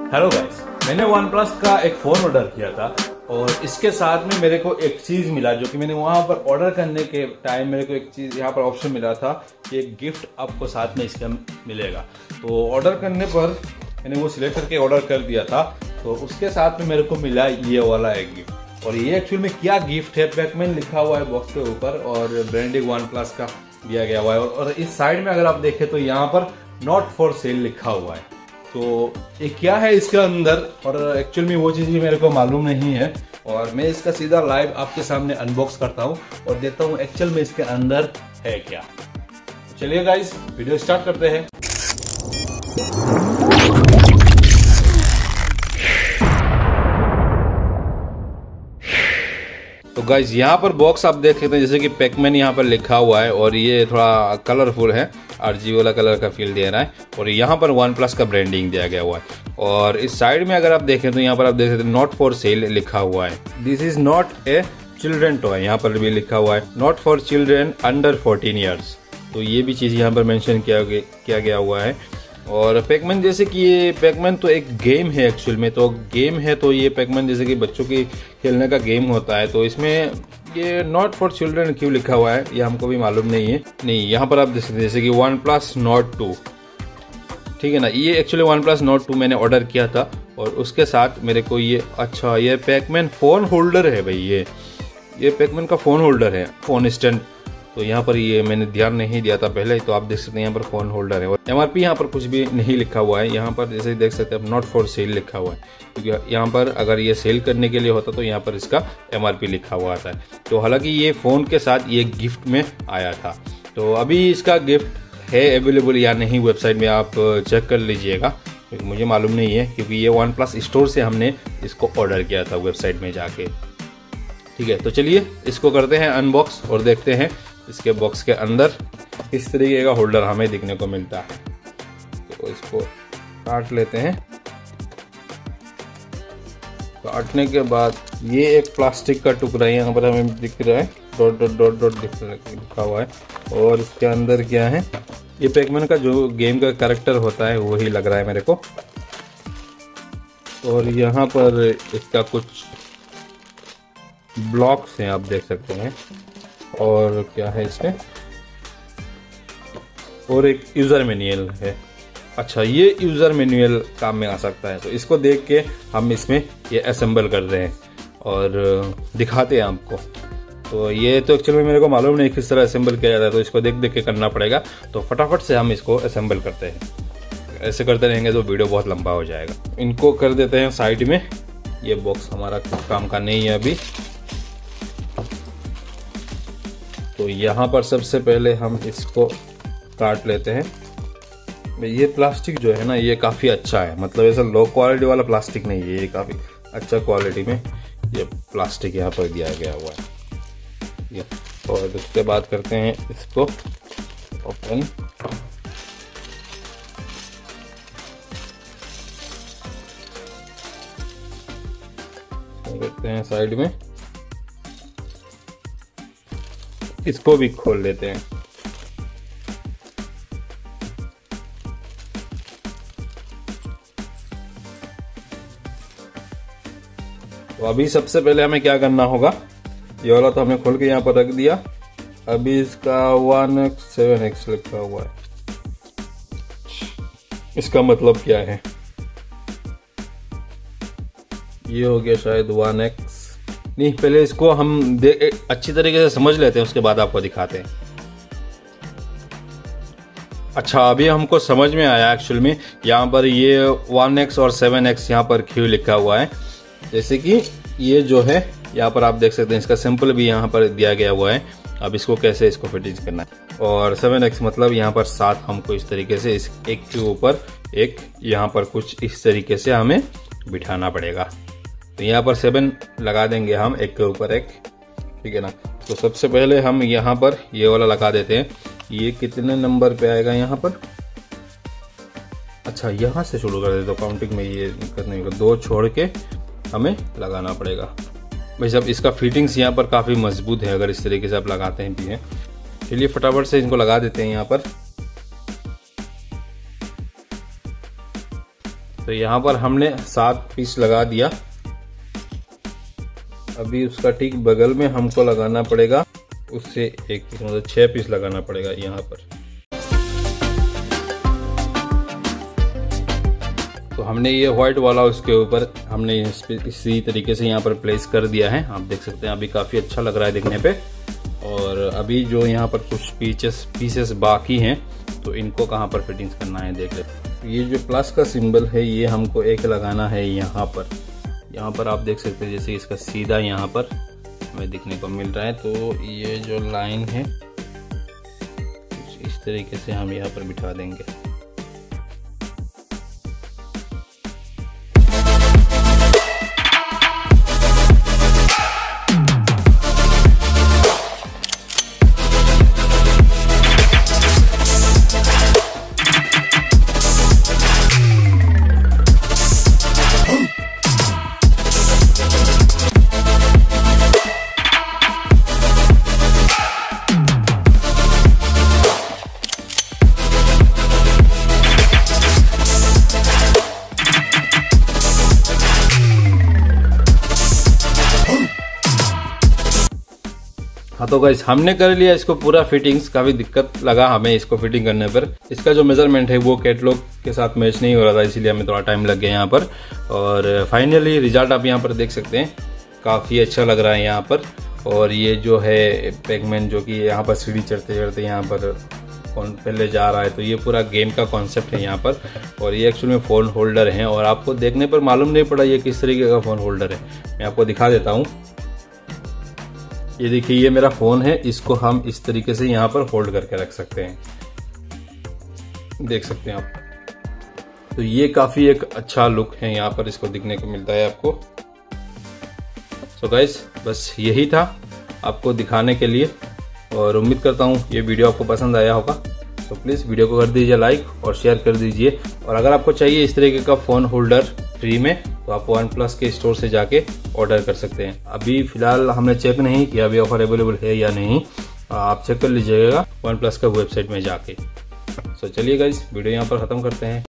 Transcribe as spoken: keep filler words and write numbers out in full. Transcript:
Hello guys, मैंने OnePlus का एक फ़ोन ऑर्डर किया था और इसके साथ में मेरे को एक चीज़ मिला जो कि मैंने वहाँ पर ऑर्डर करने के टाइम मेरे को एक चीज़ यहाँ पर ऑप्शन मिला था कि एक गिफ्ट आपको साथ में इसका मिलेगा। तो ऑर्डर करने पर मैंने वो सिलेक्ट करके ऑर्डर कर दिया था, तो उसके साथ में मेरे को मिला ये वाला एक गिफ्ट। और ये एक्चुअली में क्या गिफ्ट है, पैकमैन लिखा हुआ है बॉक्स के ऊपर और ब्रांडिंग वन प्लस का दिया गया हुआ है। और इस साइड में अगर आप देखें तो यहाँ पर नॉट फॉर सेल लिखा हुआ है। तो ये क्या है इसके अंदर, और एक्चुअल में वो चीज़ मेरे को मालूम नहीं है और मैं इसका सीधा लाइव आपके सामने अनबॉक्स करता हूँ और देखता हूँ एक्चुअल में इसके अंदर है क्या। तो चलिए गाइस, वीडियो स्टार्ट करते हैं। तो गाइज यहाँ पर बॉक्स आप देख सकते हैं, जैसे कि पैकमैन यहाँ पर लिखा हुआ है और ये थोड़ा कलरफुल है, आरजी वाला कलर का फील दे रहा है और यहाँ पर वन प्लस का ब्रांडिंग दिया गया हुआ है। और इस साइड में अगर आप देखें तो यहाँ पर आप देख सकते हैं नॉट फॉर सेल लिखा हुआ है। This is not a children toy, यहाँ पर भी लिखा हुआ है not for children under fourteen years. तो ये भी चीज़ यहाँ पर मेंशन किया किया गया हुआ है। और पैकमैन जैसे कि ये पैकमैन तो एक गेम है एक्चुअल में, तो गेम है तो ये पैकमैन जैसे कि बच्चों की खेलने का गेम होता है, तो इसमें ये नॉट फॉर चिल्ड्रन क्यों लिखा हुआ है ये हमको भी मालूम नहीं है। नहीं, यहाँ पर आप देख सकते हैं जैसे कि वन प्लस नॉट टू, ठीक है ना। ये actually OnePlus Nord two मैंने ऑर्डर किया था और उसके साथ मेरे को ये, अच्छा ये पैकमैन फ़ोन होल्डर है भाई, ये ये पैकमैन का फ़ोन होल्डर है, फ़ोन स्टैंड। तो यहाँ पर ये मैंने ध्यान नहीं दिया था पहले, तो आप देख सकते हैं यहाँ पर फ़ोन होल्डर है और एमआरपी यहाँ पर कुछ भी नहीं लिखा हुआ है। यहाँ पर जैसे देख सकते हैं नॉट फॉर सेल लिखा हुआ है, क्योंकि यहाँ पर अगर ये सेल करने के लिए होता तो यहाँ पर इसका एमआरपी लिखा हुआ आता है। तो हालांकि ये फ़ोन के साथ ये गिफ्ट में आया था। तो अभी इसका गिफ्ट है अवेलेबल या नहीं वेबसाइट में आप चेक कर लीजिएगा, क्योंकि मुझे मालूम नहीं है, क्योंकि ये वन प्लस स्टोर से हमने इसको ऑर्डर किया था वेबसाइट में जाके। ठीक है, तो चलिए इसको करते हैं अनबॉक्स और देखते हैं इसके बॉक्स के अंदर इस तरीके का होल्डर हमें देखने को मिलता है। तो इसको काट लेते हैं। काटने के बाद ये एक प्लास्टिक का टुकड़ा यहाँ पर हमें दिख रहा है, डॉट डॉट डॉट डॉट लिखा हुआ है। और इसके अंदर क्या है, ये पैकमैन का जो गेम का कैरेक्टर होता है वही लग रहा है मेरे को। और यहाँ पर इसका कुछ ब्लॉक्स हैं, आप देख सकते हैं। और क्या है इसमें, और एक यूज़र मैनुअल है। अच्छा, ये यूज़र मैनुअल काम में आ सकता है, तो इसको देख के हम इसमें ये असेंबल कर रहे हैं और दिखाते हैं आपको। तो ये तो एक्चुअली मेरे को मालूम नहीं किस तरह असेंबल किया जाता है, तो इसको देख देख के करना पड़ेगा। तो फटाफट से हम इसको असेंबल करते हैं। ऐसे करते रहेंगे तो वीडियो बहुत लंबा हो जाएगा। इनको कर देते हैं साइड में। ये बॉक्स हमारा काम का नहीं है अभी। तो यहाँ पर सबसे पहले हम इसको काट लेते हैं। ये प्लास्टिक जो है ना, ये काफ़ी अच्छा है, मतलब ऐसा लो क्वालिटी वाला प्लास्टिक नहीं है, ये काफ़ी अच्छा क्वालिटी में ये प्लास्टिक यहाँ पर दिया गया हुआ है। ये और उसके बाद करते हैं इसको ओपन। करते हैं साइड में, इसको भी खोल लेते हैं। तो अभी सबसे पहले हमें क्या करना होगा, ये वाला तो हमने खोल के यहाँ पर रख दिया। अभी इसका वन एक्स सेवन एक्स लिखा हुआ है, इसका मतलब क्या है, ये हो गया शायद वन एक्स। नहीं, पहले इसको हम दे अच्छी तरीके से समझ लेते हैं, उसके बाद आपको दिखाते हैं। अच्छा, अभी हमको समझ में आया एक्चुअल में, यहाँ पर ये वन एक्स और सेवन एक्स यहाँ पर क्यों लिखा हुआ है। जैसे कि ये जो है यहाँ पर आप देख सकते हैं, इसका सिंपल भी यहाँ पर दिया गया हुआ है। अब इसको कैसे इसको फिटिंग करना है। और सेवन एक्स मतलब यहाँ पर सात हमको इस तरीके से इस एक के ऊपर एक यहाँ पर कुछ इस तरीके से हमें बिठाना पड़ेगा। तो यहाँ पर सेवन लगा देंगे हम एक के ऊपर एक, ठीक है ना। तो सबसे पहले हम यहाँ पर ये वाला लगा देते हैं। ये कितने नंबर पे आएगा यहाँ पर, अच्छा यहाँ से शुरू कर देते, तो काउंटिंग में ये करने का दो छोड़ के हमें लगाना पड़ेगा भाई साहब। इसका फिटिंग्स यहाँ पर काफ़ी मजबूत है, अगर इस तरीके से आप लगाते हैं भी हैं। चलिए फटाफट से इनको लगा देते हैं यहाँ पर। तो यहाँ पर हमने सात पीस लगा दिया। अभी उसका ठीक बगल में हमको लगाना पड़ेगा उससे एक पीस, मतलब छह पीस लगाना पड़ेगा यहाँ पर। तो हमने ये व्हाइट वाला उसके ऊपर हमने इसी तरीके से यहाँ पर प्लेस कर दिया है। आप देख सकते हैं अभी काफ़ी अच्छा लग रहा है दिखने पे। और अभी जो यहाँ पर कुछ पीसेस पीसेस बाकी हैं तो इनको कहाँ पर फिटिंग्स करना है देख लेते। ये जो प्लस का सिंबल है ये हमको एक लगाना है यहाँ पर। यहाँ पर आप देख सकते हैं जैसे इसका सीधा यहाँ पर हमें दिखने को मिल रहा है। तो ये जो लाइन है इस तरीके से हम यहाँ पर बिठा देंगे। हाँ तो गाइस हमने कर लिया इसको पूरा फिटिंग्स। काफ़ी दिक्कत लगा हमें इसको फिटिंग करने पर। इसका जो मेजरमेंट है वो कैटलॉग के साथ मैच नहीं हो रहा था, इसीलिए हमें थोड़ा टाइम लग गया यहाँ पर। और फाइनली रिजल्ट आप यहाँ पर देख सकते हैं, काफ़ी अच्छा लग रहा है यहाँ पर। और ये जो है पैकमैन जो कि यहाँ पर सीढ़ी चढ़ते चढ़ते यहाँ पर कौन पहले जा रहा है, तो ये पूरा गेम का कॉन्सेप्ट है यहाँ पर। और ये एक्चुअल में फ़ोन होल्डर है और आपको देखने पर मालूम नहीं पड़ा ये किस तरीके का फ़ोन होल्डर है। मैं आपको दिखा देता हूँ। ये देखिए ये मेरा फ़ोन है, इसको हम इस तरीके से यहाँ पर होल्ड करके रख सकते हैं, देख सकते हैं आप। तो ये काफ़ी एक अच्छा लुक है यहाँ पर इसको दिखने को मिलता है आपको। सो गाइस बस यही था आपको दिखाने के लिए और उम्मीद करता हूँ ये वीडियो आपको पसंद आया होगा। तो प्लीज़ वीडियो को कर दीजिए लाइक और शेयर कर दीजिए। और अगर आपको चाहिए इस तरीके का फ़ोन होल्डर फ्री में तो आप वन प्लस के स्टोर से जाके ऑर्डर कर सकते हैं। अभी फ़िलहाल हमने चेक नहीं किया अभी ऑफर अवेलेबल है या नहीं, आप चेक कर लीजिएगा वन प्लस का वेबसाइट में जाके। सो चलिए गाइस वीडियो यहाँ पर ख़त्म करते हैं।